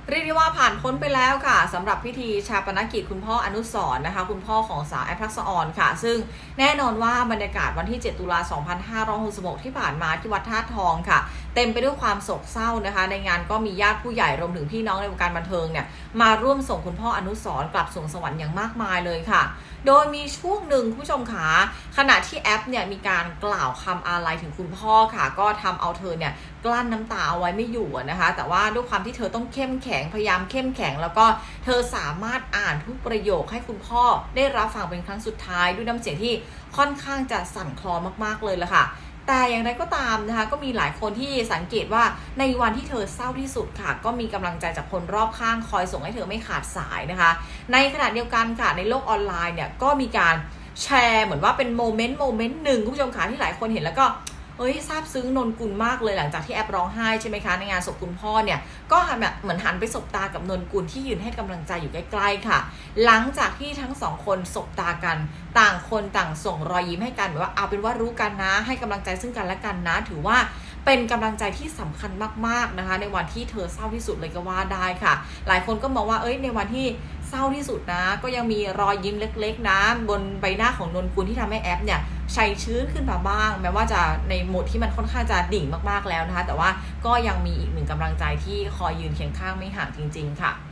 เรียกได้ว่าผ่านพ้นไปแล้วค่ะสำหรับพิธีชาปนกิจคุณพ่ออนุสรณ์นะคะคุณพ่อของสาวแอฟทักษะออนค่ะซึ่งแน่นอนว่าบรรยากาศวันที่7 ตุลา 2566ที่ผ่านมาที่วัดธาตุทองค่ะเต็มไปด้วยความโศกเศร้านะคะในงานก็มีญาติผู้ใหญ่รวมถึงพี่น้องในวงการบันเทิงเนี่ยมาร่วมส่งคุณพ่ออนุสรณ์กลับสู่สวรรค์อย่างมากมายเลยค่ะโดยมีช่วงหนึ่งผู้ชมขาขณะที่แอฟเนี่ยมีการกล่าวคำอาลัยถึงคุณพ่อค่ะก็ทำเอาเธอเนี่ยกลั้นน้ำตาเอาไว้ไม่อยู่นะคะแต่ว่าด้วยความที่เธอต้องเข้มแข็งพยายามเข้มแข็งแล้วก็เธอสามารถอ่านทุกประโยคให้คุณพ่อได้รับฟังเป็นครั้งสุดท้ายด้วยน้ำเสียงที่ค่อนข้างจะสั่นคลอมากๆเลยละค่ะแต่อย่างไรก็ตามนะคะก็มีหลายคนที่สังเกตว่าในวันที่เธอเศร้าที่สุดค่ะก็มีกำลังใจจากคนรอบข้างคอยส่งให้เธอไม่ขาดสายนะคะในขณะเดียวกันค่ะในโลกออนไลน์เนี่ยก็มีการแชร์เหมือนว่าเป็นโมเมนต์หนึ่งคุณผู้ชมค่ะที่หลายคนเห็นแล้วก็ซาบซึ้งนนกุลมากเลยหลังจากที่แอปร้องไห้ใช่ไหมคะในงานศพคุณพ่อเนี่ยก็แบบเหมือนหันไปสบตากับนนกุลที่ยืนให้กำลังใจอยู่ใกล้ๆค่ะหลังจากที่ทั้งสองคนสบตากันต่างคนต่างส่งรอยยิ้มให้กันแบบว่าเอาเป็นว่ารู้กันนะให้กำลังใจซึ่งกันและกันนะถือว่าเป็นกำลังใจที่สำคัญมากๆนะคะในวันที่เธอเศร้าที่สุดเลยก็ว่าได้ค่ะหลายคนก็มองว่าในวันที่เศร้าที่สุดนะก็ยังมีรอยยิ้มเล็กๆนะบนใบหน้าของนนกุลที่ทำให้แอปเนี่ยชัยชื้นขึ้นมาบ้างแม้ว่าจะในโหมดที่มันค่อนข้างจะดิ่งมากๆแล้วนะคะแต่ว่าก็ยังมีอีกหนึ่งกำลังใจที่คอยยืนเคียงข้างไม่ห่างจริงๆค่ะ